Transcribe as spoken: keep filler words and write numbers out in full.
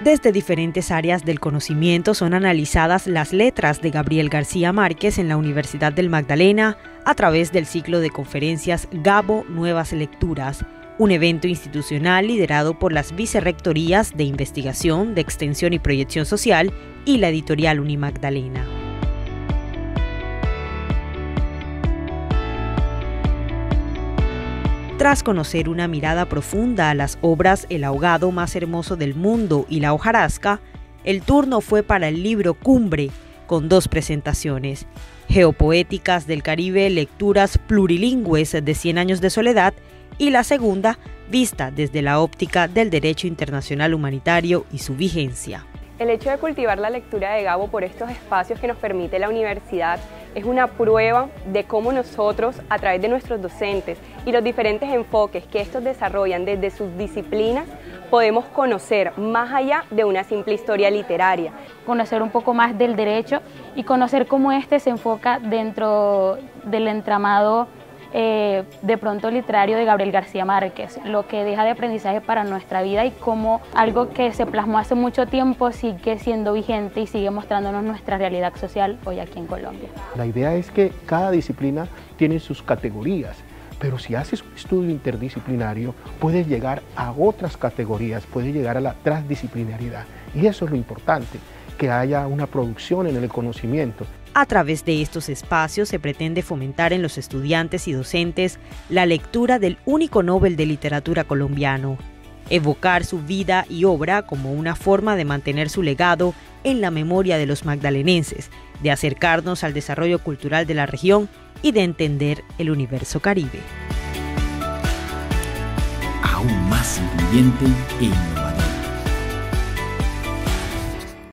Desde diferentes áreas del conocimiento son analizadas las letras de Gabriel García Márquez en la Universidad del Magdalena a través del ciclo de conferencias Gabo Nuevas Lecturas, un evento institucional liderado por las vicerrectorías de Investigación, de Extensión y Proyección Social y la editorial Unimagdalena. Tras conocer una mirada profunda a las obras El ahogado más hermoso del mundo y La hojarasca, el turno fue para el libro Cumbre, con dos presentaciones: Geopoéticas del Caribe, lecturas plurilingües de Cien años de soledad, y la segunda, vista desde la óptica del derecho internacional humanitario y su vigencia. El hecho de cultivar la lectura de Gabo por estos espacios que nos permite la universidad es una prueba de cómo nosotros, a través de nuestros docentes y los diferentes enfoques que estos desarrollan desde sus disciplinas, podemos conocer más allá de una simple historia literaria. Conocer un poco más del derecho y conocer cómo este se enfoca dentro del entramado Eh, de pronto literario de Gabriel García Márquez, lo que deja de aprendizaje para nuestra vida y cómo algo que se plasmó hace mucho tiempo sigue siendo vigente y sigue mostrándonos nuestra realidad social hoy aquí en Colombia. La idea es que cada disciplina tiene sus categorías, pero si haces un estudio interdisciplinario puedes llegar a otras categorías, puedes llegar a la transdisciplinariedad, y eso es lo importante, que haya una producción en el conocimiento. A través de estos espacios se pretende fomentar en los estudiantes y docentes la lectura del único Nobel de Literatura colombiano, evocar su vida y obra como una forma de mantener su legado en la memoria de los magdalenenses, de acercarnos al desarrollo cultural de la región y de entender el universo caribe. Aún más incluyente en